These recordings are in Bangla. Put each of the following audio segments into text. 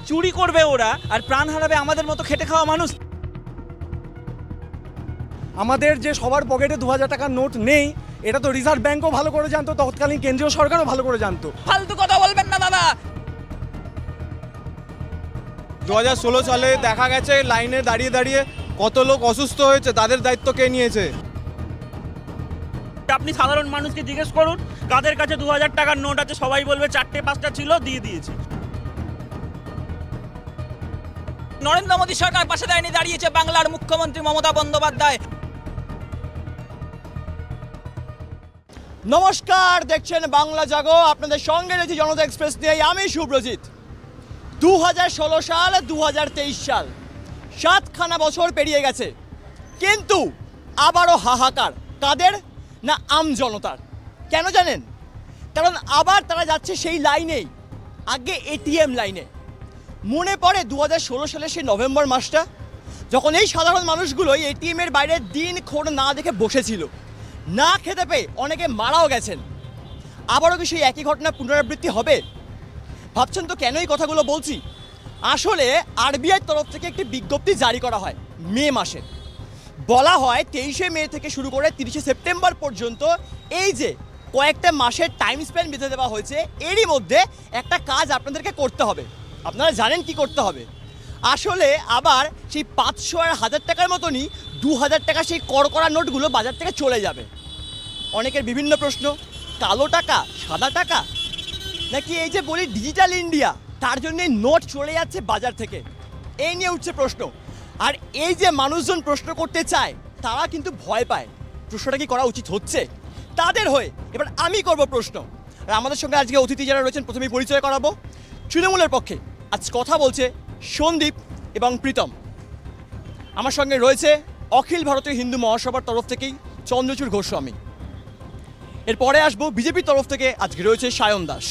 চুরি করবে ওরা আর প্রাণ হারাবে আমাদের মতো খেটে খাওয়া মানুষ। আমাদের যে সবার পকেটে 2000 টাকার নোট নেই, এটা তো রিজার্ভ ব্যাংকও ভালো করে জানতো, তৎকালীন কেন্দ্রীয় সরকারও ভালো করে জানতো। ফালতু কথা বলবেন না দাদা। 2016 সালে দেখা গেছে লাইনে দাঁড়িয়ে দাঁড়িয়ে কত লোক অসুস্থ হয়েছে, তাদের দায়িত্ব কে নিয়েছে? আপনি সাধারণ মানুষকে জিজ্ঞেস করুন কাদের কাছে 2000 টাকার নোট আছে, সবাই বলবে 4-5টা ছিল, দিয়ে দিয়েছে। নরেন্দ্র মোদী সরকার পাশে দাঁড়িয়েছে বাংলার মুখ্যমন্ত্রী মমতা বন্দ্যোপাধ্যায়। নমস্কার, দেখছেন বাংলা জাগো, আপনাদের সঙ্গে রয়েছে জনতা এক্সপ্রেস নিয়ে আমি শুভ্রজিৎ। 2016 সাল 2023 সাল 7খানা বছর পেরিয়ে গেছে, কিন্তু আবারও হাহাকার। কাদের? না আম জনতার। কেন জানেন? কারণ আবার তারা যাচ্ছে সেই লাইনেই, আগে এটিএম লাইনে। মনে পড়ে 2016 সালের সেই নভেম্বর মাসটা, যখন এই সাধারণ মানুষগুলো এটিএমের বাইরে দিনক্ষণ না দেখে বসেছিল, না খেতে পেয়ে অনেকে মারাও গেছেন। আবারও কি সেই একই ঘটনা পুনরাবৃত্তি হবে? ভাবছেন তো কেন এই কথাগুলো বলছি? আসলে আরবিআইয়ের তরফ থেকে একটি বিজ্ঞপ্তি জারি করা হয় মে মাসে। বলা হয় 23শে মে থেকে শুরু করে 30শে সেপ্টেম্বর পর্যন্ত এই যে কয়েকটা মাসের টাইম স্প্যান বেঁধে দেওয়া হয়েছে, এরই মধ্যে একটা কাজ আপনাদেরকে করতে হবে। আপনারা জানেন কি করতে হবে? আসলে আবার সেই 500 আর 1000 টাকার মতনই 2000 টাকা সেই করকরা নোটগুলো বাজার থেকে চলে যাবে। অনেকের বিভিন্ন প্রশ্ন, কালো টাকা, সাদা টাকা, নাকি এই যে বলি ডিজিটাল ইন্ডিয়া, তার জন্যই নোট চলে যাচ্ছে বাজার থেকে, এই নিয়ে উঠছে প্রশ্ন। আর এই যে মানুষজন প্রশ্ন করতে চায়, তারা কিন্তু ভয় পায়। প্রশ্নটা কি করা উচিত হচ্ছে তাদের হয়ে? এবার আমি করব প্রশ্ন। আর আমাদের সঙ্গে আজকে অতিথি যারা রয়েছেন, প্রথমেই পরিচয় করাবো। তৃণমূলের পক্ষে আজ কথা বলছে সন্দীপ এবং প্রীতম। আমার সঙ্গে রয়েছে অখিল ভারতীয় হিন্দু মহাসভার তরফ থেকেই চন্দ্রচূড় গোস্বামী। এরপরে আসবো বিজেপির তরফ থেকে, আজকে রয়েছে সায়ন দাস।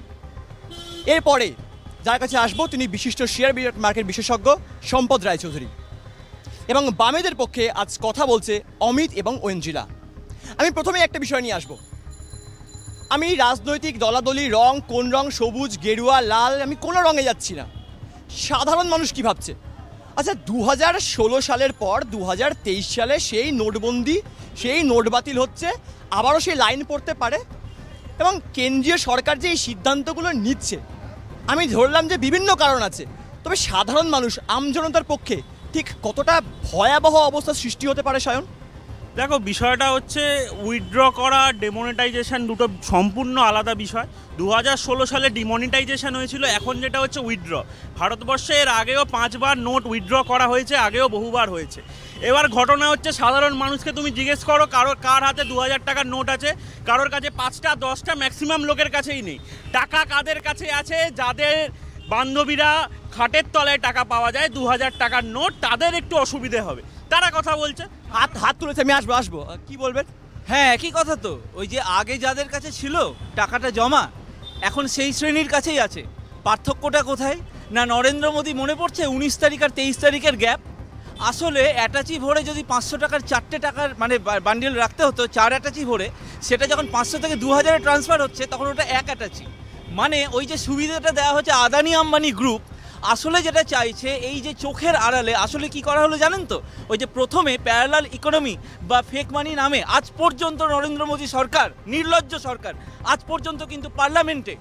এরপরে যার কাছে আসবো তিনি বিশিষ্ট শেয়ার মার্কেট বিশেষজ্ঞ সম্পদ রায়চৌধুরী। এবং বামেদের পক্ষে আজ কথা বলছে অমিত এবং ঐন্দ্রিলা। আমি প্রথমে একটা বিষয় নিয়ে আসবো। আমি রাজনৈতিক দলাদলি রং, কোন রং, সবুজ, গেরুয়া, লাল, আমি কোনো রঙে যাচ্ছি না। সাধারণ মানুষ কি ভাবছে? আচ্ছা, 2016 সালের পর 2023 সালে সেই নোটবন্দি, সেই নোট বাতিল হচ্ছে, আবারও সেই লাইন পড়তে পারে। এবং কেন্দ্রীয় সরকার যে এই সিদ্ধান্তগুলো নিচ্ছে, আমি ধরলাম যে বিভিন্ন কারণ আছে, তবে সাধারণ মানুষ, আমজনতার পক্ষে ঠিক কতটা ভয়াবহ অবস্থার সৃষ্টি হতে পারে সায়ন? দেখো, বিষয়টা হচ্ছে উইথড্র করা, ডেমনিটাইজেশন দুটো সম্পূর্ণ আলাদা বিষয়। 2016 সালে ডিমনিটাইজেশন হয়েছিল, এখন যেটা হচ্ছে উইথড্র। ভারতবর্ষে এর আগেও 5 বার নোট উইথড্র করা হয়েছে, আগেও বহুবার হয়েছে। এবার ঘটনা হচ্ছে সাধারণ মানুষকে তুমি জিজ্ঞেস করো কার হাতে 2000 টাকার নোট আছে, কারোর কাছে 5টা 10টা, ম্যাক্সিমাম লোকের কাছেই নেই। টাকা কাদের কাছে আছে? যাদের বান্ধবীরা খাটের তলায় টাকা পাওয়া যায় 2000 টাকার নোট, তাদের একটু অসুবিধে হবে, তারা কথা বলছে। হাত তুলেছে, আমি আসবো। কি বলবেন? হ্যাঁ, একই কথা তো। ওই যে আগে যাদের কাছে ছিল টাকাটা জমা, এখন সেই শ্রেণীর কাছেই আছে। পার্থক্যটা কোথায়? না নরেন্দ্র মোদী মনে পড়ছে 19 তারিখ আর 23 তারিখের গ্যাপ। আসলে অ্যাটাচি ভরে যদি 500 টাকার 4টে টাকার মানে বান্ডিল রাখতে হতো, 4 অ্যাটাচি ভরে, সেটা যখন 500 থেকে 2000-এ ট্রান্সফার হচ্ছে, তখন ওটা 1 অ্যাটাচি। মানে ওই যে সুবিধাটা দেওয়া হচ্ছে আদানি আম্বানি গ্রুপ, আসলে যেটা চাইছে এই যে চোখের আড়ালে আসলে কি করা হলো জানেন তো? ওই যে প্রথমে প্যারালাল ইকোনমি বা ফেক মানি নামে আজ পর্যন্ত নরেন্দ্র মোদী সরকার, নির্লজ্জ সরকার, আজ পর্যন্ত কিন্তু পার্লামেন্টে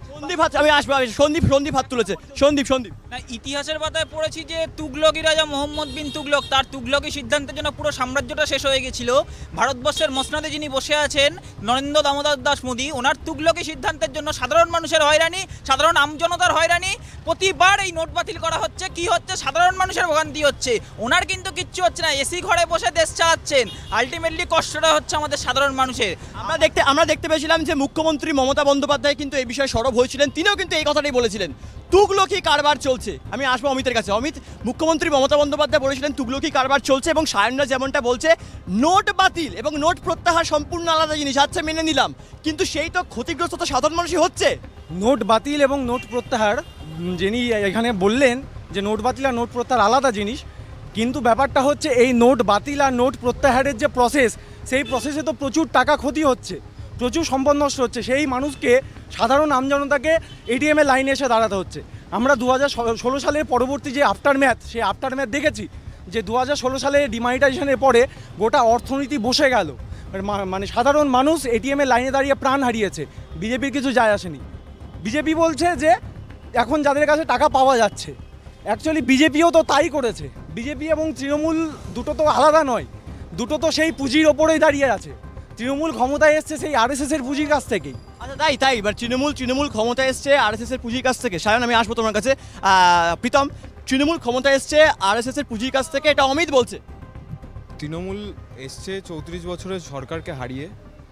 সন্দীপ হাত তুলেছে। সন্দীপ না, ইতিহাসের পাতায় পড়েছি যে তুগলকি রাজা মোহাম্মদ বিন তুগলক, তার তুগলকি সিদ্ধান্তের জন্য পুরো সাম্রাজ্যটা শেষ হয়ে গেছিল। ভারতবর্ষের মসনদে যিনি বসে আছেন নরেন্দ্র দামোদর দাস মোদী, ওনার তুগলকি সিদ্ধান্তের জন্য সাধারণ মানুষের হয়রানি, সাধারণ আমজনতার হয়রানি। প্রতিবার এই নোট বাতিল করা হচ্ছে, কি হচ্ছে? সাধারণ মানুষের ভোগান্তি হচ্ছে। ওনার কিন্তু কিচ্ছু হচ্ছে না, এসি ঘরে বসে দেশ চালাচ্ছেন। আলটিমেটলি কষ্টটা হচ্ছে আমাদের সাধারণ মানুষের। আমরা দেখতে পেয়েছিলাম যে মুখ্যমন্ত্রী মমতা বন্দ্যোপাধ্যায় কিন্তু এই বিষয়ে সরব হয়েছিলেন, তিনিও কিন্তু এই কথাটাই বলেছিলেন, তুগলকি কারবার চলছে। আমি আসবো অমিতের কাছে। অমিত, মুখ্যমন্ত্রী মমতা বন্দ্যোপাধ্যায় বলেছিলেন তুগলকি কারবার চলছে, এবং সায়নরা যেমনটা বলছে নোট বাতিল এবং নোট প্রত্যাহার সম্পূর্ণ আলাদা জিনিস। আচ্ছা, মেনে নিলাম, কিন্তু সেই তো ক্ষতিগ্রস্ত তো সাধারণ মানুষই হচ্ছে। নোট বাতিল এবং নোট প্রত্যাহার, যিনি এখানে বললেন যে নোট বাতিল আর নোট প্রত্যাহার আলাদা জিনিস, কিন্তু ব্যাপারটা হচ্ছে এই নোট বাতিল আর নোট প্রত্যাহারের যে প্রসেস, সেই প্রসেসে তো প্রচুর টাকা ক্ষতি হচ্ছে, প্রচুর সম্পদ নষ্ট হচ্ছে। সেই মানুষকে, সাধারণ আমজনতাকে এটিএমের লাইনে এসে দাঁড়াতে হচ্ছে। আমরা 2016 সালের পরবর্তী যে আফটারম্যাথ, সেই আফটারম্যাথ দেখেছি যে 2016 সালে ডিমনিটাইজেশনের পরে গোটা অর্থনীতি বসে গেল, মানে সাধারণ মানুষ এটিএমে লাইনে দাঁড়িয়ে প্রাণ হারিয়েছে, বিজেপির কিছু যায় আসেনি। বিজেপি বলছে যে এখন যাদের কাছে টাকা পাওয়া যাচ্ছে, অ্যাকচুয়ালি বিজেপিও তো তাই করেছে। বিজেপি এবং তৃণমূল দুটো তো আলাদা নয়, দুটো তো সেই পুঁজির ওপরেই দাঁড়িয়ে আছে। তৃণমূল ক্ষমতায় এসছে সেই আরএসএসের পুঁজির কাছ থেকেই। আচ্ছা তাই এবার তৃণমূল ক্ষমতা এসছে আরএসএস এর পুঁজির কাছ থেকে। সায়ন, আমি আসবো তোমার কাছে। প্রীতম, তৃণমূল ক্ষমতা এসছে আরএসএস এর পুঁজির কাছ থেকে, এটা অমিত বলছে। তৃণমূল এসছে 34 বছরের সরকারকে হারিয়ে,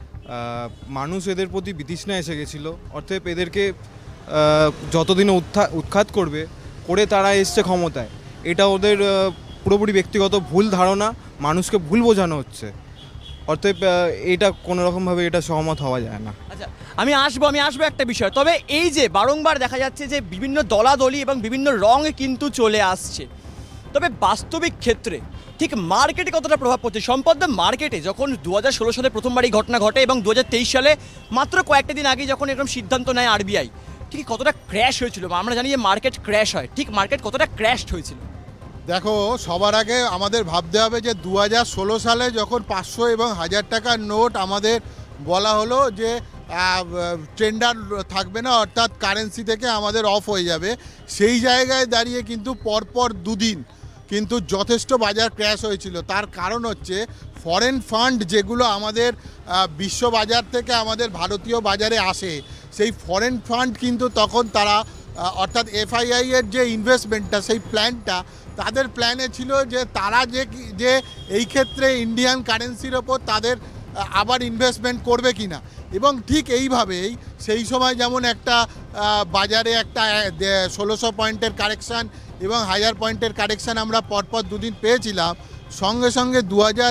মানুষ এদের প্রতি বিতৃষ্ণা এসে গেছিলো, অর্থাৎ এদেরকে যতদিন উৎখাত করে তারা এসছে ক্ষমতায়। এটা ওদের পুরোপুরি ব্যক্তিগত ভুল ধারণা, মানুষকে ভুল বোঝানো হচ্ছে, অর্থাৎ এটা কোনো রকমভাবে এটা সহমত হওয়া যায় না। আচ্ছা, আমি আসবো একটা বিষয়। তবে এই যে বারংবার দেখা যাচ্ছে যে বিভিন্ন দলাদলি এবং বিভিন্ন রং কিন্তু চলে আসছে, তবে বাস্তবিক ক্ষেত্রে ঠিক মার্কেটে কতটা প্রভাব পড়ছে? সম্পদ মার্কেটে যখন 2016 সালে প্রথমবার এই ঘটনা ঘটে এবং 2023 সালে মাত্র কয়েকটা দিন আগে যখন এরকম সিদ্ধান্ত নেয় আরবিআই, ঠিক কতটা ক্র্যাশ হয়েছিল? আমরা জানি যে মার্কেট ক্র্যাশ হয়, ঠিক মার্কেট কতটা ক্র্যাশড হয়েছিল? দেখো, সবার আগে আমাদের ভাবতে হবে যে 2016 সালে যখন 500 এবং 1000 টাকার নোট আমাদের বলা হলো যে টেন্ডার থাকবে না, অর্থাৎ কারেন্সি থেকে আমাদের অফ হয়ে যাবে, সেই জায়গায় দাঁড়িয়ে কিন্তু পরপর দুদিন কিন্তু যথেষ্ট বাজার ক্র্যাশ হয়েছিল। তার কারণ হচ্ছে ফরেন ফান্ড যেগুলো আমাদের বিশ্ব বাজার থেকে আমাদের ভারতীয় বাজারে আসে, সেই ফরেন ফান্ড কিন্তু তখন তারা অর্থাৎ এফআইআই এর যে ইনভেস্টমেন্টটা, সেই প্ল্যানটা তাদের প্ল্যানে ছিল যে তারা যে এই ক্ষেত্রে ইন্ডিয়ান কারেন্সির ওপর তাদের আবার ইনভেস্টমেন্ট করবে কিনা। এবং ঠিক এইভাবেই সেই সময় যেমন একটা বাজারে একটা 1600 পয়েন্টের কারেকশান এবং 1000 পয়েন্টের কারেকশান আমরা পরপর দুদিন পেয়েছিলাম, সঙ্গে সঙ্গে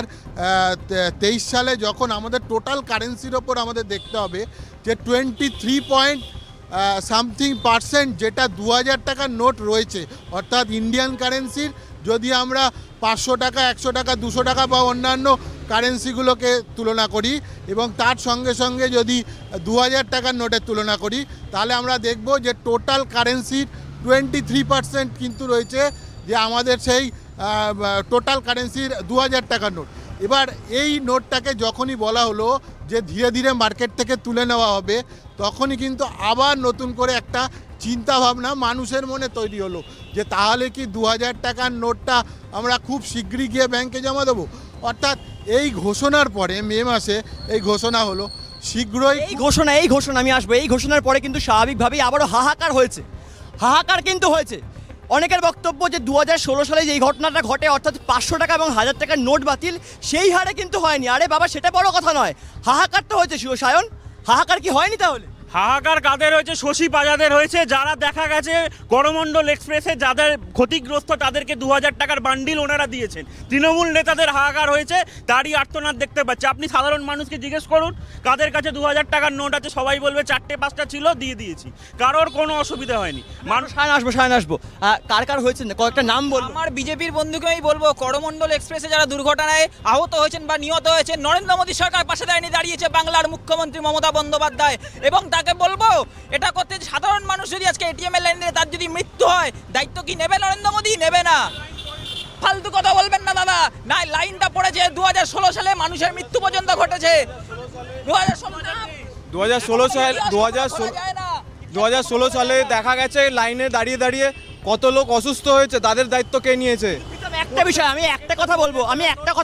2023 সালে যখন আমাদের টোটাল কারেন্সির ওপর আমাদের দেখতে হবে যে 23 সামথিং পার্সেন্ট যেটা 2000 টাকার নোট রয়েছে, অর্থাৎ ইন্ডিয়ান কারেন্সির যদি আমরা 500 টাকা, 100 টাকা, 200 টাকা বা অন্যান্য কারেন্সিগুলোকে তুলনা করি এবং তার সঙ্গে সঙ্গে যদি 2000 টাকার নোটের তুলনা করি, তাহলে আমরা দেখব যে টোটাল কারেন্সির 23% কিন্তু রয়েছে যে আমাদের সেই টোটাল কারেন্সির 2000 টাকার নোট। এবার এই নোটটাকে যখনই বলা হলো যে ধীরে ধীরে মার্কেট থেকে তুলে নেওয়া হবে, তখনই কিন্তু আবার নতুন করে একটা চিন্তা ভাবনা মানুষের মনে তৈরি হলো যে তাহলে কি 2000 টাকার নোটটা আমরা খুব শীঘ্রই গিয়ে ব্যাংকে জমা দেবো। অর্থাৎ এই ঘোষণার পরে মে মাসে এই ঘোষণা হলো, শীঘ্রই এই ঘোষণা আমি আসবো। এই ঘোষণার পরে কিন্তু স্বাভাবিকভাবেই আবারও হাহাকার কিন্তু হয়েছে। অনেকের বক্তব্য যে 2016 সালে যেই ঘটনাটা ঘটে, অর্থাৎ 500 টাকা এবং 1000 টাকার নোট বাতিল, সেই হারে কিন্তু হয়নি। আরে বাবা, সেটা বড় কথা নয়, হাহাকার তো হয়েছে। সায়ন, হাহাকার কি হয়নি তাহলে? হাহাকার কাদের হয়েছে? শশী পাজাদের হয়েছে, যারা দেখা গেছে করমণ্ডল এক্সপ্রেসে যাদের ক্ষতিগ্রস্ত তাদেরকে 2000 টাকার বান্ডিল ওনারা দিয়েছেন। তৃণমূল নেতাদের হাহাকার হয়েছে, তারই আর্তনাদ দেখতে পাচ্ছে। আপনি সাধারণ মানুষকে জিজ্ঞেস করুন কাদের কাছে 2000 টাকার নোট আছে, সবাই বলবে 4-5টা ছিল, দিয়ে দিয়েছি, কারোর কোনো অসুবিধা হয়নি। মানুষ সায়ন আসবো কার হয়েছে কয়েকটা নাম বলবো। আমার বিজেপির বন্ধুকে আমি বলবো, করমণ্ডল এক্সপ্রেসে যারা দুর্ঘটনায় আহত হয়েছেন বা নিহত হয়েছেন, নরেন্দ্র মোদী সরকার পাশে দাঁড়িয়েছে বাংলার মুখ্যমন্ত্রী মমতা বন্দ্যোপাধ্যায়, এবং তাকে বলবো এটা করতে সাধারণ মানুষ যদি আজকে এটিএম এর লাইনে তার যদি মৃত্যু হয়, দায়িত্ব কি নেবে নরেন্দ্র মোদী? নেবে না। ফালতু কথা বলবেন না দাদা। না, লাইনটা পড়েছে 2016 সালে, মানুষের মৃত্যু পর্যন্ত ঘটেছে। 2016 সালে দেখা গেছে লাইনে দাঁড়িয়ে দাঁড়িয়ে কত লোক অসুস্থ হয়েছে, তাদের দায়িত্ব কে নিয়েছে? একটা বিষয় আমি একটা কথা বলবো, আমি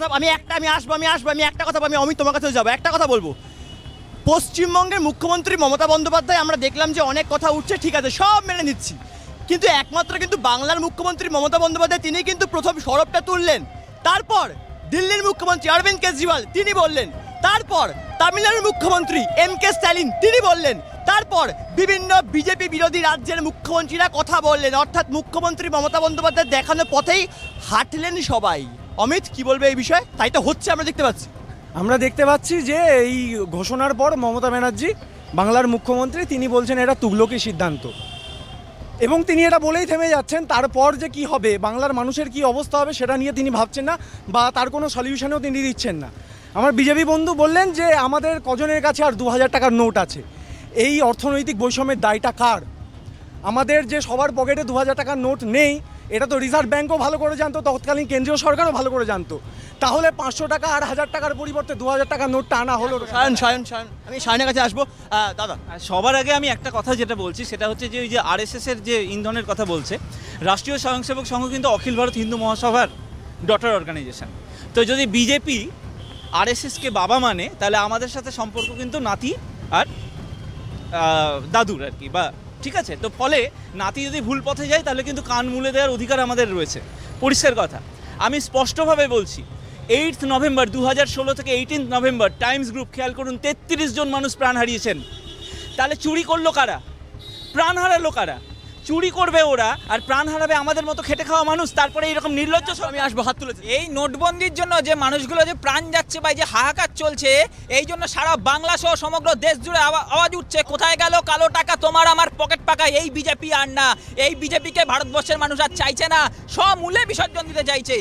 অমিত তোমার কাছে যাবো, একটা কথা বলবো। পশ্চিমবঙ্গের মুখ্যমন্ত্রী মমতা বন্দ্যোপাধ্যায় আমরা দেখলাম যে অনেক কথা উঠছে, ঠিক আছে, সব মেনে নিচ্ছি, কিন্তু একমাত্র কিন্তু বাংলার মুখ্যমন্ত্রী মমতা বন্দ্যোপাধ্যায় তিনি কিন্তু প্রথম সরবটা তুললেন। তারপর দিল্লির মুখ্যমন্ত্রী অরবিন্দ কেজরিওয়াল তিনি বললেন, তারপর তামিলনাড়ুর মুখ্যমন্ত্রী এম.কে. স্ট্যালিন তিনি বললেন, তারপর বিভিন্ন বিজেপি বিরোধী রাজ্যের মুখ্যমন্ত্রীরা কথা বললেন। অর্থাৎ মুখ্যমন্ত্রী মমতা বন্দ্যোপাধ্যায় দেখানো পথেই হাঁটলেন সবাই। অমিত, কি বলবে এই বিষয়ে? তাই তো হচ্ছে, আমরা দেখতে পাচ্ছি যে এই ঘোষণার পর মমতা ব্যানার্জি, বাংলার মুখ্যমন্ত্রী, তিনি বলছেন এটা তুগলকি সিদ্ধান্ত, এবং তিনি এটা বলেই থেমে যাচ্ছেন। তারপর যে কি হবে, বাংলার মানুষের কি অবস্থা হবে, সেটা নিয়ে তিনি ভাবছেন না, বা তার কোনো সলিউশনেও তিনি দিচ্ছেন না। আমার বিজেপি বন্ধু বললেন যে আমাদের কজনের কাছে আর 2000 টাকার নোট আছে, এই অর্থনৈতিক বৈষম্যের দায়টা কার? আমাদের যে সবার পকেটে 2000 টাকার নোট নেই, এটা তো রিজার্ভ ব্যাঙ্কও ভালো করে জানতো, তৎকালীন কেন্দ্রীয় সরকারও ভালো করে জানতো। তাহলে 500 টাকা আর 1000 টাকার পরিবর্তে 2000 টাকার নোটটা আনা হলো। সায়ন আমি সায়নের কাছে আসবো। দাদা, আর সবার আগে আমি একটা কথা যেটা বলছি সেটা হচ্ছে যে ওই যে আরএসএস এর যে ইন্ধনের কথা বলছে, রাষ্ট্রীয় স্বয়ংসেবক সংঘ কিন্তু অখিল ভারত হিন্দু মহাসভার ডটার অর্গানাইজেশন। তো যদি বিজেপি আরএসএসকে বাবা মানে, তাহলে আমাদের সাথে সম্পর্ক কিন্তু নাতি আর দাদুর আর কি, বা ঠিক আছে। তো ফলে নাতি যদি ভুল পথে যায় তাহলে কিন্তু কান মুলে দেওয়ার অধিকার আমাদের রয়েছে, পরিষ্কার কথা। আমি স্পষ্টভাবে বলছি, 8 নভেম্বর 2016 থেকে 18 নভেম্বর টাইমস গ্রুপ, খেয়াল করুন, 33 জন মানুষ প্রাণ হারিয়েছেন। তাহলে চুরি করলো কারা? প্রাণ হারালো কারা? চুরি করবে ওরা আর প্রাণ হারাবে আমাদের মতো খেটে খাওয়া মানুষ। তারপরে এরকম নির্লজ্জ। আমি আসবো, হাত তুলেছি। এই নোটবন্দির জন্য যে মানুষগুলো যে প্রাণ যাচ্ছে বা যে হাহাকার চলছে, এই জন্য সারা বাংলা সহ সমগ্র দেশ জুড়ে আওয়াজ উঠছে, কোথায় গেল কালো টাকা, তোমার আমার পকেট পাকা এই বিজেপি আর না। এই বিজেপিকে ভারতবর্ষের মানুষ আর চাইছে না, সমূলে বিসর্জন দিতে চাইছে।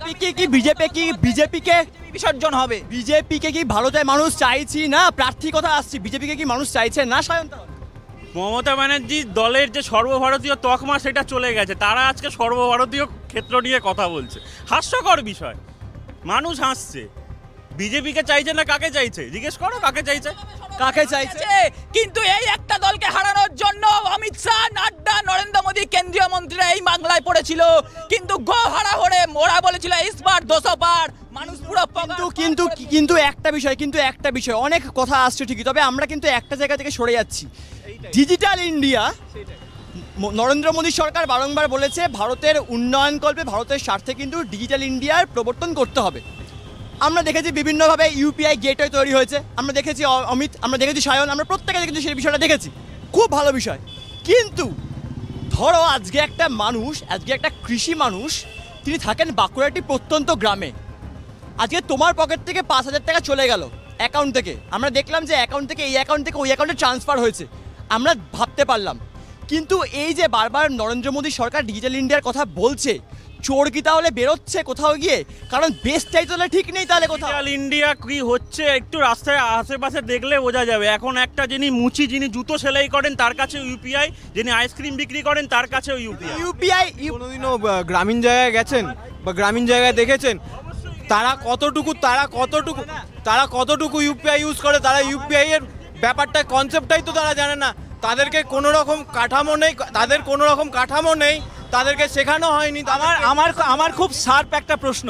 বিজেপিকে বিসর্জন হবে। বিজেপিকে কি ভারতের মানুষ চাইছি না? প্রার্থী কথা আসছি, বিজেপিকে কি মানুষ চাইছে না? সায়ন, মমতা ব্যানার্জির দলের যে সর্বভারতীয় তকমা সেটা চলে গেছে, তারা আজকে সর্বভারতীয় ক্ষেত্র নিয়ে কথা বলছে। হাস্যকর বিষয়, মানুষ হাসছে। বিজেপিকে চাইছে না কাকে চাইছে? জিজ্ঞেস করো কাকে চাইছে। কাকে চাইছে? কিন্তু এই একটা দলকে হারানোর জন্য অমিত শাহ, নাড্ডা, নরেন্দ্র মোদী কেন্দ্রীয় মন্ত্রীরা এই বাংলায় পড়েছিল, কিন্তু গো হারা হরে ওরা বলেছিল ইসবার 200 পার, মানুষ পুরো। কিন্তু একটা বিষয় অনেক কথা আসছে ঠিকই, তবে আমরা কিন্তু একটা জায়গা থেকে সরে যাচ্ছি। ডিজিটাল ইন্ডিয়া, নরেন্দ্র মোদী সরকার বারংবার বলেছে ভারতের উন্নয়নকল্পে, ভারতের স্বার্থে কিন্তু ডিজিটাল ইন্ডিয়ার প্রবর্তন করতে হবে। আমরা দেখেছি বিভিন্নভাবে ইউপিআই গেটওয়ে তৈরি হয়েছে, আমরা দেখেছি অমিত, আমরা দেখেছি সায়ন, আমরা প্রত্যেকে কিন্তু সেই বিষয়টা দেখেছি, খুব ভালো বিষয়। কিন্তু ধরো আজকে একটা কৃষি মানুষ, তিনি থাকেন বাঁকুড়াটি প্রত্যন্ত গ্রামে। আজকে তোমার পকেট থেকে 5000 টাকা চলে গেল অ্যাকাউন্ট থেকে, আমরা দেখলাম যে অ্যাকাউন্ট থেকে এই অ্যাকাউন্ট থেকে ওই অ্যাকাউন্টে ট্রান্সফার হয়েছে, আমরা ভাবতে পারলাম। কিন্তু এই যে বারবার নরেন্দ্র মোদী সরকার ডিজিটাল ইন্ডিয়ার কথা বলছে, চোর কি তাহলে বেরোচ্ছে কোথাও গিয়ে? কারণ বেসটাই তো ঠিক নেই তাহলে কোথাও। ডিজিটাল ইন্ডিয়া কি হচ্ছে একটু রাস্তায় আশেপাশে দেখলে বোঝা যাবে। এখন একটা যিনি জুতো সেলাই করেন তার কাছে ইউপিআই, যিনি আইসক্রিম বিক্রি করেন তার কাছেও ইউপিআই। কোনোদিনও গ্রামীণ জায়গায় গেছেন বা গ্রামীণ জায়গায় দেখেছেন তারা কতটুকু ইউপিআই ইউজ করে? তারা ইউপিআই এর ব্যাপারটা, কনসেপ্টটাই তো তারা জানে না। তাদেরকে কোনো রকম কাঠামো নেই, তাদেরকে শেখানো হয়নি। আমার খুব শার্প একটা প্রশ্ন,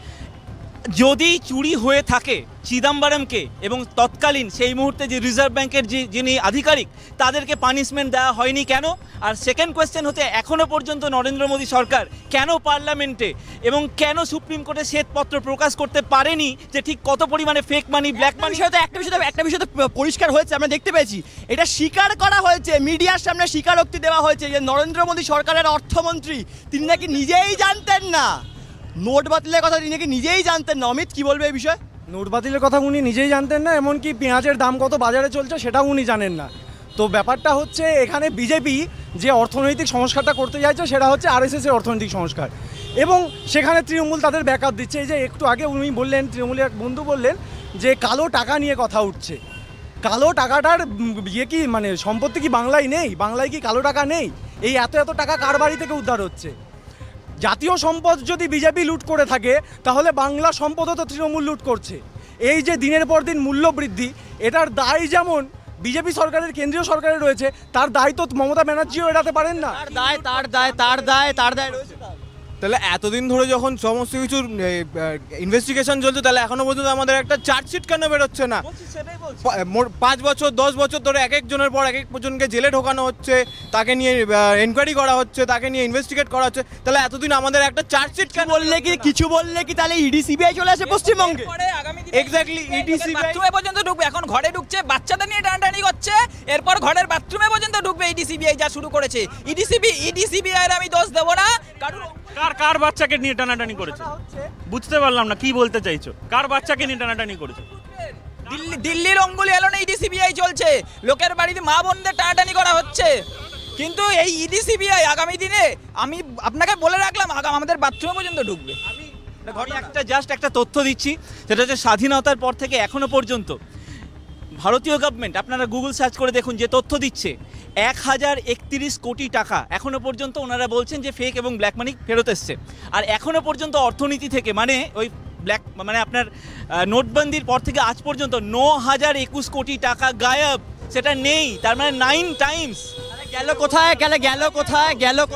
যদি চুরি হয়ে থাকে চিদম্বরমকে এবং তৎকালীন সেই মুহূর্তে যে রিজার্ভ ব্যাংকের যিনি আধিকারিক, তাদেরকে পানিশমেন্ট দেওয়া হয়নি কেন? আর সেকেন্ড কোয়েশ্চেন হচ্ছে, এখনো পর্যন্ত নরেন্দ্র মোদী সরকার কেন পার্লামেন্টে এবং কেন সুপ্রিম কোর্টে শ্বেতপত্র প্রকাশ করতে পারেনি যে ঠিক কত পরিমাণে ফেক মানি, ব্ল্যাক মানি? একটা বিষয় তো পরিষ্কার হয়েছে, আমরা দেখতে পেয়েছি, এটা স্বীকার করা হয়েছে, মিডিয়ার সামনে স্বীকারোক্তি দেওয়া হয়েছে যে নরেন্দ্র মোদী সরকারের অর্থমন্ত্রী তিনি নাকি নিজেই জানতেন না নোট বাতিলের কথা, তিনি নাকি নিজেই জানতেন না। অমিত, কি বলবে এই বিষয়ে? নোট বাতিলের কথা উনি নিজেই জানতেন না, এমনকি পেঁয়াজের দাম কত বাজারে চলছে সেটাও উনি জানেন না। তো ব্যাপারটা হচ্ছে, এখানে বিজেপি যে অর্থনৈতিক সংস্কারটা করতে চাইছে সেটা হচ্ছে আরএসএসের অর্থনৈতিক সংস্কার, এবং সেখানে তৃণমূল তাদের ব্যাকআপ দিচ্ছে। এই যে একটু আগে উনি বললেন, তৃণমূলের এক বন্ধু বললেন যে কালো টাকা নিয়ে কথা উঠছে। কালো টাকাটার কি মানে সম্পত্তি কি বাংলায় নেই? বাংলায় কি কালো টাকা নেই? এই এত টাকা কার বাড়ি থেকে উদ্ধার হচ্ছে? জাতীয় সম্পদ যদি বিজেপি লুট করে থাকে, তাহলে বাংলা সম্পদও তো তৃণমূল লুট করছে। এই যে দিনের পর দিন মূল্য বৃদ্ধি, এটার দায় যেমন বিজেপি সরকারের, কেন্দ্রীয় সরকারের রয়েছে, তার দায় তো মমতা ব্যানার্জিও এড়াতে পারেন না। তার দায় রয়েছে। তাহলে এতদিন ধরে যখন সমস্ত কিছুর ইনভেস্টিগেশন চলছে, তাহলে এখনো পর্যন্ত আমাদের একটা চার্জশিট কেন বেরোচ্ছে না? 5 বছর 10 বছর ধরে এক একজনের পর এক একজনকে জেলে ঢোকানো হচ্ছে, তাকে নিয়ে এনকোয়ারি করা হচ্ছে, তাকে নিয়ে ইনভেস্টিগেট করা হচ্ছে। তাহলে এতদিন আমাদের একটা চার্জশিট কেন? কিছু বললে কি তাহলে ইডি সিবিআই চলে আসে পশ্চিমবঙ্গে? এক্স্যাক্টলি, ইডি সিবিআই বাথরুমে পর্যন্ত ঢুকবে, এখন ঘরে ঢুকছে, বাচ্চাদের নিয়ে টানাটানি করছে, এরপর ঘরের বাথরুমে পর্যন্ত ঢুকবে। ইডি সিবিআই যা শুরু করেছে, ইডি সিবিআই এর আমি দোষ দেবো না। কার বাচ্চাকে নিয়ে টানাটানি করেছে? বুঝতে পারলাম না কি বলতে চাইছো। কার বাচ্চাকে নিয়ে টানাটানি করেছে? দিল্লির অঙ্গুলি এলো না, ইডি সিবিআই চলছে, লোকের বাড়িতে মা বোনদের টানাটানি করা হচ্ছে। কিন্তু এই ইডি সিবিআই আগামী দিনে, আমি আপনাকে বলে রাখলাম, আমাদের বাথরুমে পর্যন্ত ঢুকবে। আমি একটা তথ্য দিচ্ছি, সেটা হচ্ছে স্বাধীনতার পর থেকে এখনো পর্যন্ত ভারতীয় গভর্নমেন্ট, আপনারা গুগল সার্চ করে দেখুন, যে তথ্য দিচ্ছে 1031 কোটি টাকা এখনো পর্যন্ত ওনারা বলছেন যে ফেক এবং ব্ল্যাক মানি ফেরত এসছে। আর এখনো পর্যন্ত অর্থনীতি থেকে মানে ওই ব্ল্যাক মানে আপনার নোটবন্দির পর থেকে আজ পর্যন্ত 9021 কোটি টাকা গায়েব, সেটা নেই, তার মানে 9 টাইমস। গেল কোথায় গেল কোথায়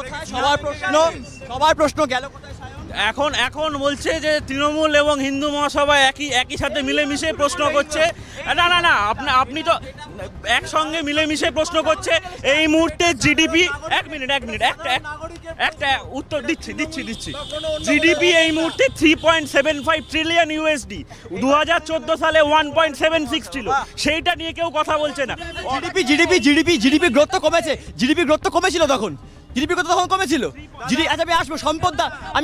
সবার প্রশ্ন গেল কোথায়? এখন বলছে যে তৃণমূল এবং হিন্দু মহাসভা একই সাথে মিলেমিশে প্রশ্ন করছে। না আপনি তো একসঙ্গে মিলেমিশে প্রশ্ন করছে। এই মুহূর্তে জিডিপি এক মিনিট একটা উত্তর দিচ্ছি। জিডিপি এই মুহূর্তে 3.75 ট্রিলিয়ন ইউএসডি, 2014 সালে 1.76 ছিল, সেইটা নিয়ে কেউ কথা বলছে না। জিডিপি গ্রোথ তো কমেছে, জিডিপি গ্রোথ তো কমেছিল তখন, জিডিপি কত তখন কমেছিল? আচ্ছা আমি আসবো সম্পদদা, আমি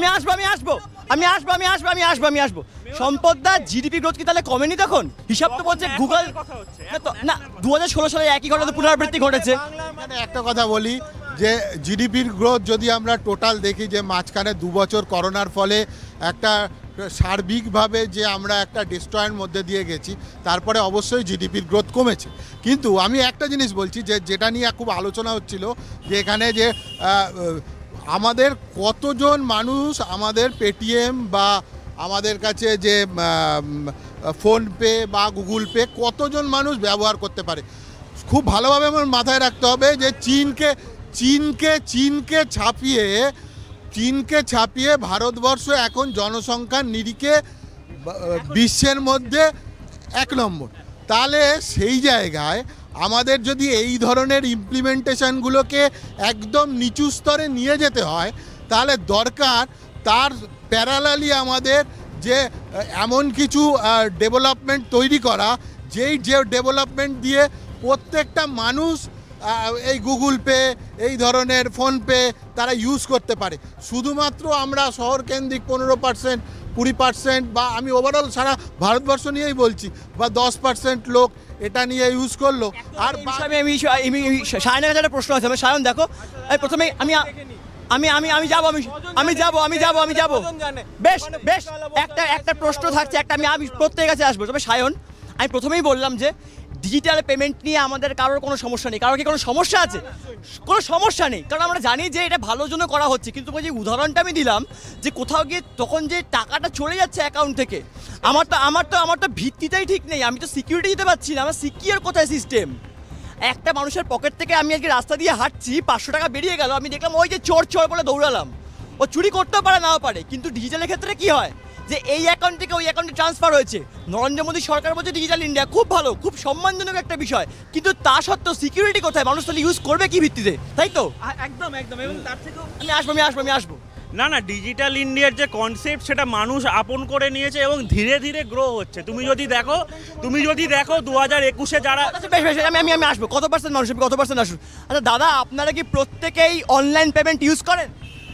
আসবো সম্পদদা, জিডিপি গ্রোথ কি তাহলে কমেনি তখন? হিসাব তো বলছে গুগল না 2016 সালে একই ঘটনা পুনরাবৃত্তি ঘটেছে। একটা কথা বলি যে জিডিপির গ্রোথ যদি আমরা টোটাল দেখি, যে মাঝখানে 2 বছর করোনার ফলে একটা সার্বিকভাবে যে আমরা একটা ডিস্ট্রয়ের মধ্যে দিয়ে গেছি, তারপরে অবশ্যই জিডিপির গ্রোথ কমেছে। কিন্তু আমি একটা জিনিস বলছি যে যেটা নিয়ে খুব আলোচনা হচ্ছিল, যে এখানে যে আমাদের কতজন মানুষ আমাদের পেটিএম বা আমাদের কাছে যে ফোনপে বা গুগল পে কতজন মানুষ ব্যবহার করতে পারে। খুব ভালোভাবে আমার মাথায় রাখতে হবে যে চীনকে ছাপিয়ে ভারতবর্ষ এখন জনসংখ্যার নিরিখে বিশ্বের মধ্যে 1 নম্বর। তাহলে সেই জায়গায় আমাদের যদি এই ধরনের ইমপ্লিমেন্টেশনগুলোকে একদম নিচু স্তরে নিয়ে যেতে হয়, তাহলে দরকার তার প্যারালালি আমাদের যে এমন কিছু ডেভেলপমেন্ট তৈরি করা, যে ডেভেলপমেন্ট দিয়ে প্রত্যেকটা মানুষ এই গুগল পে, এই ধরনের ফোনপে তারা ইউজ করতে পারে। শুধুমাত্র আমরা শহরকেন্দ্রিক 15%, 20% বা আমি ওভারঅল সারা ভারতবর্ষ নিয়েই বলছি, বা 10% লোক এটা নিয়ে ইউজ করলো। আর সায়নের কাছে একটা প্রশ্ন আছে, সায়ন দেখো, প্রথমে আমি যাব বেশ একটা প্রশ্ন থাকছে, আমি প্রত্যেকের কাছে আসবো। তবে সায়ন, আমি প্রথমেই বললাম যে ডিজিটাল পেমেন্ট নিয়ে আমাদের কারোর কোনো সমস্যা নেই। কারোর কি কোনো সমস্যা আছে? কোনো সমস্যা নেই, কারণ আমরা জানি যে এটা ভালোর জন্য করা হচ্ছে। কিন্তু যে উদাহরণটা আমি দিলাম যে কোথাও গিয়ে তখন যে টাকাটা চলে যাচ্ছে অ্যাকাউন্ট থেকে, আমার তো ভিত্তিটাই ঠিক নেই, আমি তো সিকিউরিটি দিতে পারছি না। আমার সিকিউর কোথায় সিস্টেম? একটা মানুষের পকেট থেকে আমি আজকে রাস্তা দিয়ে হাঁটছি, 500 টাকা বেরিয়ে গেল, আমি দেখলাম ওই যে চোর বলে দৌড়ালাম। ও চুরি করতেও পারে, নাও পারে, কিন্তু ডিজিটালের ক্ষেত্রে কি হয় যে এই অ্যাকাউন্ট থেকে ওই অ্যাকাউন্টে ট্রান্সফার হয়েছে। নরেন্দ্র মোদী সরকার বলছে ডিজিটাল ইন্ডিয়া, খুব ভালো, খুব সম্মানজনক একটা বিষয়, কিন্তু তা সত্ত্বেও সিকিউরিটি কোথায়? মানুষ তাহলে ইউজ করবে কি ভিত্তিতে? তাই তো একদম এবং তার থেকেও আমি আসবো না ডিজিটাল ইন্ডিয়ার যে কনসেপ্ট, সেটা মানুষ আপন করে নিয়েছে এবং ধীরে ধীরে গ্রো হচ্ছে। তুমি যদি দেখো 2021-এ যারা বেশ আমি আসবো, কত পার্সেন্ট মানুষ, কত পার্সেন্ট আসুন। আচ্ছা দাদা, আপনারা কি প্রত্যেকেই অনলাইন পেমেন্ট ইউজ করেন?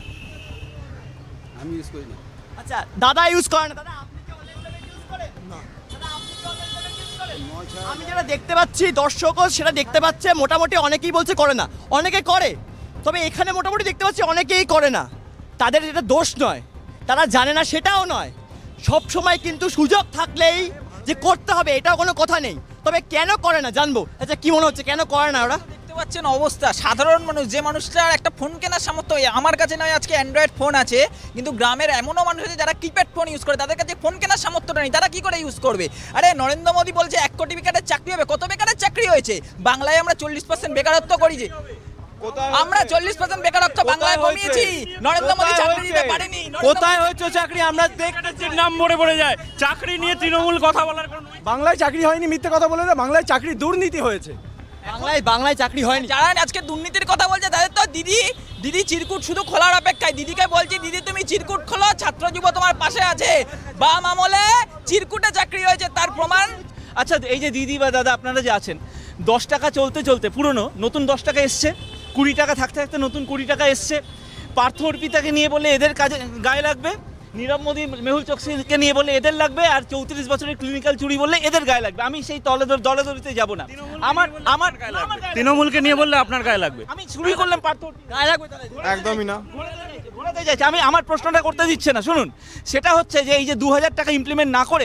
আমি ইউজ করি না। আচ্ছা দাদা ইউজ করেন না, দাদা আপনি কি অনলাইন পেমেন্ট ইউজ করেন? না। দাদা আপনি কি অনলাইন পেমেন্ট ইউজ করেন? আমি যেটা দেখতে পাচ্ছি, দর্শকও সেটা দেখতে পাচ্ছে, মোটামুটি অনেকেই বলছে করে না, অনেকে করে। তবে এখানে মোটামুটি দেখতে পাচ্ছি অনেকেই করে না। তাদের এটা দোষ নয়, তারা জানে না সেটাও নয়। সব সময় কিন্তু সুযোগ থাকলেই যে করতে হবে এটাও কোনো কথা নেই। তবে কেন করে না জানবো। আচ্ছা কি মনে হচ্ছে কেন করে না ওরা? দেখতে পাচ্ছেন অবস্থা, সাধারণ মানুষ, যে মানুষটার একটা ফোন কেনার সামর্থ্য, আমার কাছে নয় আজকে অ্যান্ড্রয়েড ফোন আছে, কিন্তু গ্রামের এমনও মানুষ আছে যারা কিপ্যাড ফোন ইউজ করে, তাদের কাছে ফোন কেনার সামর্থ্যটা নেই, তারা কি করে ইউজ করবে? আরে নরেন্দ্র মোদী বলছে 1 কোটি বেকারের চাকরি হবে, কত বেকারের চাকরি হয়েছে? বাংলায় আমরা 40% বেকারত্ব করি, যে আমরা 40% বেকারত্ব বাংলায় কমিয়েছি, নরেন্দ্র মোদী চাকরি দিতে পারেনি। কোথায় হয়েছে চাকরি? আমরা দেখতে নাম পড়ে যায়, চাকরি নিয়ে তৃণমূল কথা বলার কোনো বাংলায় চাকরি হয়নি, মিথ্যে কথা বলে না, বাংলায় চাকরি দুর্নীতি হয়েছে। বাংলায় চাকরি হয়নি। যারা আজকে দুর্নীতির কথা বলছে তাদের তো দিদি চিরকুট শুধু খোলার অপেক্ষায়। দিদিকে বলছি, দিদি তুমি চিরকুট খোলো, ছাত্র যুব তোমার পাশে আছে। বাম আমলে চিরকুটে চাকরি হয়েছে, তার প্রমাণ। আচ্ছা এই যে দিদি বা দাদা আপনারা যে আছেন, 10 টাকা চলতে পুরনো নতুন 10 টাকা এসছে, 20 টাকা থাকতে নতুন 20 টাকা এসছে। পার্থ অর্পিতাকে নিয়ে বলে এদের কাজে গায়ে লাগবে, নীরব মোদী মেহুল চোকসিকে নিয়ে বলে এদের লাগবে, আর 34 বছরের ক্লিনিক্যাল চুরি বললে এদের গায়ে লাগবে। আমি সেই দলে যাব না। আমার তৃণমূলকে নিয়ে বললে আপনার গায়ে লাগবে। আমি চুরি করলাম, পার্থ গায়ে লাগবে? একদমই না। আমি আমার প্রশ্নটা করতে দিচ্ছে না, শুনুন। সেটা হচ্ছে যে এই যে 2000 টাকা ইমপ্লিমেন্ট না করে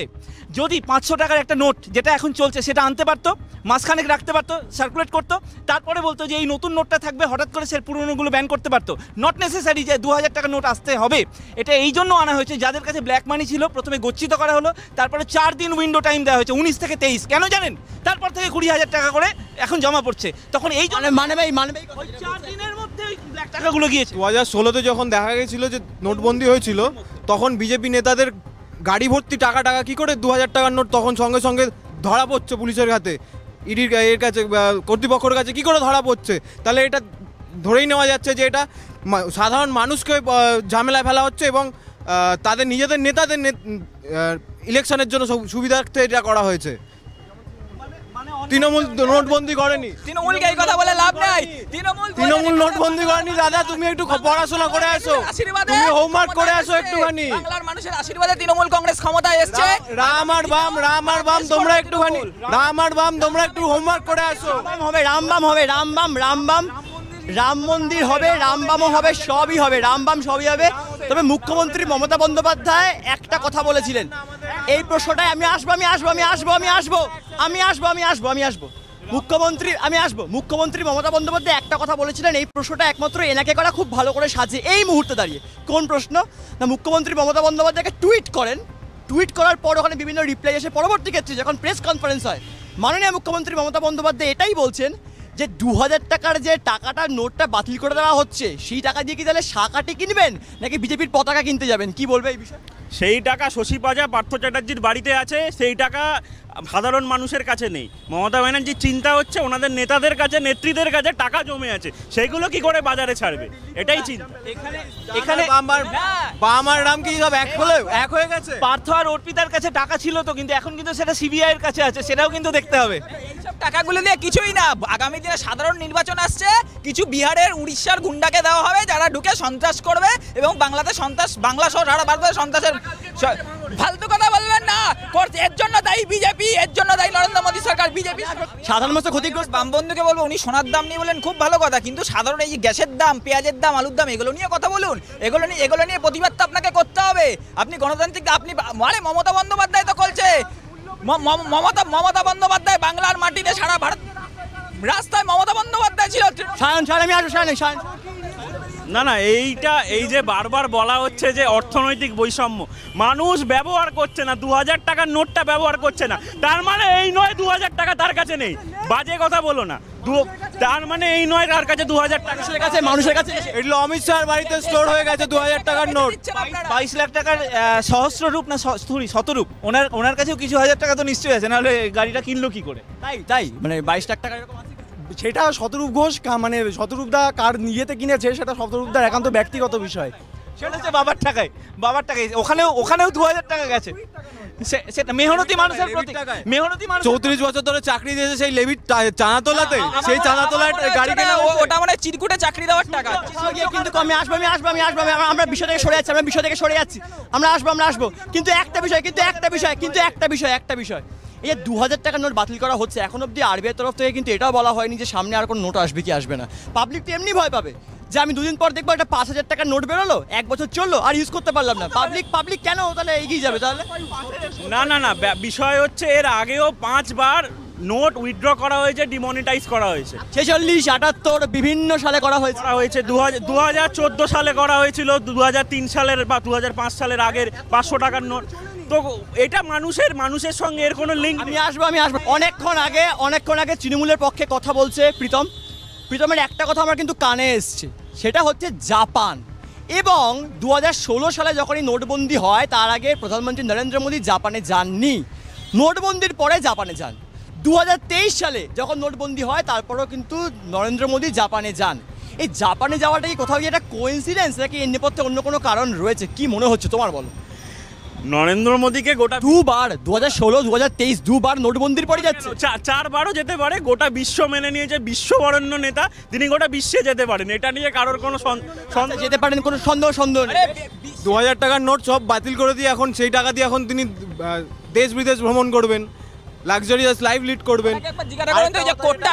যদি 500 টাকার একটা নোট যেটা এখন চলছে সেটা আনতে পারতো, মাসখানেক রাখতে পারতো, সার্কুলেট করতো, তারপরে বলতো যে এই নতুন নোটটা থাকবে, হঠাৎ করে সে পুরোনোগুলো ব্যান করতে পারতো। নট নেসেসারি যে 2000 টাকা নোট আসতে হবে। এটা এই জন্য আনা হয়েছে যাদের কাছে ব্ল্যাক মানি ছিল, প্রথমে গচ্ছিত করা হলো, তারপরে 4 দিন উইন্ডো টাইম দেওয়া হয়েছে 19 থেকে 23, কেন জানেন? তারপর থেকে 20,000 টাকা করে এখন জমা পড়ছে। তখন এই জন্য মানে ভাই 4 দিনের মধ্যে ওই ব্ল্যাক টাকাগুলো গিয়েছে। 2016-তে যখন দেখা গেছিল যে নোটবন্দি হয়েছিল, তখন বিজেপি নেতাদের গাড়ি ভর্তি টাকা কি করে 2000 টাকার নোট তখন সঙ্গে সঙ্গে ধরা পড়ছে পুলিশের হাতে, ইডির এর কাছে, কর্তৃপক্ষের কাছে কি করে ধরা পড়ছে? তাহলে এটা ধরেই নেওয়া যাচ্ছে যে এটা সাধারণ মানুষকে ঝামেলায় ফেলা হচ্ছে এবং তাদের নিজেদের নেতাদের ইলেকশনের জন্য সুবিধার্থে এটা করা হয়েছে। তৃণমূল নোটবন্দি করেনি, তৃণমূলকে এই কথা বলে লাভ নাই। তৃণমূল নোটবন্দি করেনি। দাদা তুমি একটু পড়াশোনা করে আসো, তুমি হোমওয়ার্ক করে আসো একটুখানি। বাংলার মানুষের আশীর্বাদে তৃণমূল কংগ্রেস ক্ষমতায় এসেছে। রাম আর বাম তোমরা একটুখানি, রাম আর বাম তোমরা একটু হোমওয়ার্ক করে আসো। রামবাম হবে, রাম মন্দির হবে, রামবামও হবে, সবই হবে, রামবাম সবই হবে। তবে মুখ্যমন্ত্রী মমতা বন্দ্যোপাধ্যায় একটা কথা বলেছিলেন, এই প্রশ্নটাই মুখ্যমন্ত্রী মমতা বন্দ্যোপাধ্যায় একটা কথা বলেছিলেন, এই প্রশ্নটা একমাত্র এনাকে করা খুব ভালো করে সাজে এই মুহূর্তে দাঁড়িয়ে। কোন প্রশ্ন না, মুখ্যমন্ত্রী মমতা বন্দ্যোপাধ্যায়কে টুইট করার পর ওখানে বিভিন্ন রিপ্লাই এসে পরবর্তী ক্ষেত্রে যখন প্রেস কনফারেন্স হয়, মাননীয় মুখ্যমন্ত্রী মমতা বন্দ্যোপাধ্যায় এটাই বলছেন যে 2000 টাকার যে টাকাটা নোটটা বাতিল করে দেওয়া হচ্ছে, সেই টাকা দিয়ে কি তাহলে শাকাটি কিনবেন নাকি বিজেপির পতাকা কিনতে যাবেন? কি বলবে এই বিষয়ে? সেই টাকা শশী পাজা পার্থ চ্যাটার্জির বাড়িতে আছে, সেই টাকা সাধারণ মানুষের কাছে নেই। মমতা ব্যানার্জির চিন্তা হচ্ছে ওনাদের নেতাদের কাছে, নেত্রীদের কাছে টাকা জমে আছে, সেইগুলো কি করে বাজারে ছাড়বে, এটাই চিন্তা। এখানে বাম আর রাম কি সব এক হয়ে গেছে? পার্থ আর অর্পিতার কাছে টাকা ছিল তো, কিন্তু এখন কিন্তু সেটা সিবিআই এর কাছে আছে, সেটাও কিন্তু দেখতে হবে। এইসব টাকাগুলো দিয়ে কিছুই না। আগামী দিনে সাধারণ নির্বাচন আসছে, কিছু বিহারের উড়িষ্যার গুন্ডাকে দেওয়া হবে যারা ঢুকে সন্ত্রাস করবে এবং বাংলাতে সন্ত্রাস, বাংলা সহ সারা ভারতে সন্ত্রাসের। ফালতু কথা বলবেন না, এর জন্য দায়ী বিজেপি, এর জন্য দায়ী নরেন্দ্র মোদী সরকার। বিজেপি সাধারণ মানুষ ক্ষতিগ্রস্ত। বাম বন্ধুকে বলবো, উনি সোনার দাম নিয়ে বলেন খুব ভালো কথা, কিন্তু সাধারণ এই যে গ্যাসের দাম, পেঁয়াজের দাম, আলুর দাম, এগুলো নিয়ে কথা বলুন। এগুলো নিয়ে প্রতিবাদ তো আপনাকে করতে হবে। আপনি গণতান্ত্রিক, আপনি মানে মমতা বন্দ্যোপাধ্যায় তো বলছে, মমতা বন্দ্যোপাধ্যায় বাংলার মাটিতে সারা ভারত রাস্তায় মমতা বন্দ্যোপাধ্যায় ছিল। না, এই যে বারবার বলা হচ্ছে যে অর্থনৈতিক বৈষম্য, মানুষ ব্যবহার করছে না, 2000 টাকার নোটটা ব্যবহার করছে না, তার মানে এই নয় 2000 টাকা তার কাছে নেই। বাজে কথা বলো না, তার মানে এই নয় তার কাছে 2000 টাকা মানুষের কাছে এগুলো অমিত শাহর বাড়িতে স্টোর হয়ে গেছে 2000 টাকার নোট। 22 লাখ টাকার সহস্র রূপ না শতরূপ, ওনার কাছেও কিছু হাজার টাকা তো নিশ্চয়ই আছে, নাহলে গাড়িটা কিনলো কি করে? তাই মানে 22 লাখ টাকা এরকম আছে। সেটা শতরূপ ঘোষ মানে শতরূপদা কার নিয়েতে কিনেছে সেটা শতরূপদার একান্ত ব্যক্তিগত বিষয়। সেটা হচ্ছে বাবার টাকায়, ওখানেও 2000 টাকা গেছে। সেটা মেহনতি মানুষের প্রতি, মেহনতি মানুষ 34 বছর ধরে চাকরি দিয়েছে সেই লেভির চানাতলাতে, সেই চানাতলার গাড়ি কেনা, ওটা মানে চিরকুটে চাকরি দেওয়ার টাকা। কিন্তু আমি আসবো, আমরা বিষয় থেকে সরে যাচ্ছি, আমরা আসবো। কিন্তু একটা বিষয় এই 2000 টাকার নোট বাতিল করা হচ্ছে, এখন অব্দি আরবিআই তরফ থেকে কিন্তু এটাও বলা হয়নি যে সামনে আর কোনো নোট আসবে কি আসবে না। পাবলিক তো এমনি ভয় পাবে যে আমি 2 দিন পর দেখবো একটা 5000 টাকার নোট বেরোলো, 1 বছর চললো আর ইউজ করতে পারলাম না। পাবলিক কেন তাহলে এগিয়ে যাবে তাহলে? না, বিষয় হচ্ছে এর আগেও 5 বার নোট উইথড্র করা হয়েছে, ডিমনিটাইজ করা হয়েছে। 46, 78 বিভিন্ন সালে করা হয়েছে। 2014 সালে করা হয়েছিল, 2003 সালের বা 2005 সালের আগের 500 টাকার নোট। তো এটা মানুষের সঙ্গে এর কোনো লিঙ্ক। আমি আসবো। অনেকক্ষণ আগে তৃণমূলের পক্ষে কথা বলছে প্রীতমের একটা কথা আমার কিন্তু কানে এসছে, সেটা হচ্ছে জাপান। এবং 2016 সালে যখন এই নোটবন্দি হয় তার আগে প্রধানমন্ত্রী নরেন্দ্র মোদী জাপানে যাননি, নোটবন্দির পরে জাপানে যান। 2023 সালে যখন নোটবন্দি হয় তারপরেও কিন্তু নরেন্দ্র মোদী জাপানে যান। এই জাপানে যাওয়াটা কি কোথাও গিয়ে একটা কোইন্সিডেন্স নাকি এর নেপথ্যে অন্য কোনো কারণ রয়েছে? কি মনে হচ্ছে তোমার, বলো? নরেন্দ্র মোদীকে গোটা 2 বার 2016, 2023 2 বার নোটবন্দির পরে যাচ্ছে। 4 বারও যেতে পারে, গোটা বিশ্ব মেনে নিয়েছে, বিশ্ববরেণ্য নেতা তিনি, গোটা বিশ্বে যেতে পারেন, এটা নিয়ে কারোর কোনো যেতে পারেন, কোনো সন্দেহ নেই। 2000 টাকার নোট সব বাতিল করে দিয়ে এখন সেই টাকা দিয়ে এখন তিনি দেশ বিদেশ ভ্রমণ করবেন, লাক্সারিয়াস লাইফ লিড করবেন। জিজ্ঞাসা করেন তো যে কোটটা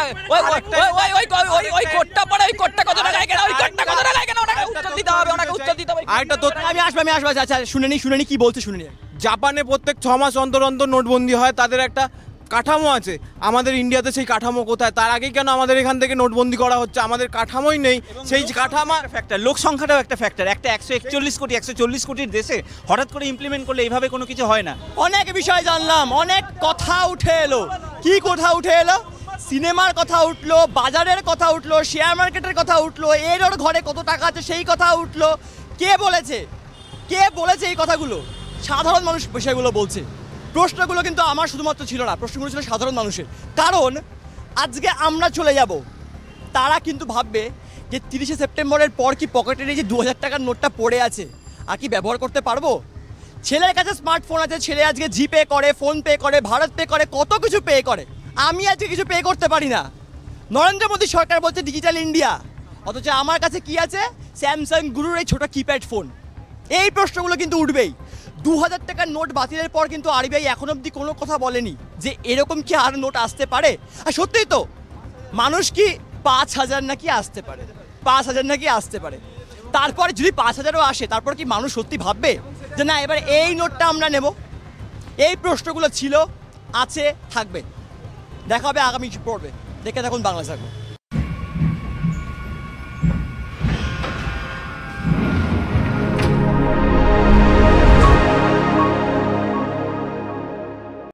ওই কোটটা পরে ওই কোটটা কত টাকা কেন, ওই কোটটা কত টাকা কেন, ওনাকে উত্তর দিতে হবে। আরেকটা তো আমি আসবো। আচ্ছা শুনে নি কি বলছে, শুনে নি। জাপানে প্রত্যেক 6 মাস অন্তর অন্তর নোটবন্দি হয়, তাদের একটা কাঠামো আছে। আমাদের ইন্ডিয়াতে সেই কাঠামো কোথায়? তার আগে কেন আমাদের এখান থেকে নোটবন্দি করা হচ্ছে? আমাদের কাঠামোই নেই। সেই কাঠামো ফ্যাক্টর, লোক সংখ্যাটাও একটা ফ্যাক্টর। একটা 141 কোটি 140 কোটির দেশে হঠাৎ করে ইমপ্লিমেন্ট করলে এইভাবে কোনো কিছু হয় না। অনেক বিষয় জানলাম, অনেক কথা উঠে এলো। কি কথা উঠে এলো? সিনেমার কথা উঠলো, বাজারের কথা উঠলো, শেয়ার মার্কেটের কথা উঠলো, এর ওর ঘরে কত টাকা আছে সেই কথা উঠলো। কে বলেছে এই কথাগুলো? সাধারণ মানুষ বিষয়গুলো বলছে। প্রশ্নগুলো কিন্তু আমার শুধুমাত্র ছিল না, প্রশ্নগুলো ছিল সাধারণ মানুষের। কারণ আজকে আমরা চলে যাব, তারা কিন্তু ভাববে যে 30শে সেপ্টেম্বরের পর কি পকেটের এই যে 2000 টাকার নোটটা পড়ে আছে আর কি ব্যবহার করতে পারবো? ছেলের কাছে স্মার্টফোন আছে, ছেলে আজকে জিপে করে, ফোন পে করে, ভারত পে করে, কত কিছু পে করে। আমি আজকে কিছু পে করতে পারি না। নরেন্দ্র মোদী সরকার বলছে ডিজিটাল ইন্ডিয়া, অথচ আমার কাছে কি আছে? স্যামসাং গুরুর এই ছোট কিপ্যাড ফোন। এই প্রশ্নগুলো কিন্তু উঠবেই। 2000 টাকার নোট বাতিলের পর কিন্তু আরবিআই এখন অবধি কোনো কথা বলেনি যে এরকম কি আর নোট আসতে পারে। আর সত্যিই তো, মানুষ কি 5000 নাকি আসতে পারে, 5000 নাকি আসতে পারে। তারপরে যদি 5000ও আসে, তারপর কি মানুষ সত্যি ভাববে যে না এবার এই নোটটা আমরা নেব? এই প্রশ্নগুলো ছিল, আছে, থাকবে। দেখা হবে আগামী পর্বে। দেখে থাকুন বাংলা জাগো।